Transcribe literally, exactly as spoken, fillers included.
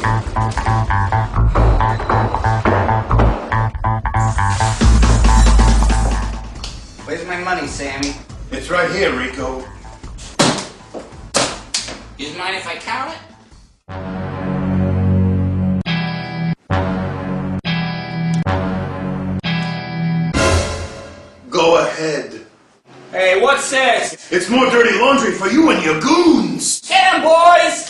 Where's my money, Sammy? It's right here, Rico. You mind if I count it? Go ahead. Hey, what's this? It's more dirty laundry for you and your goons. Get 'em, boys!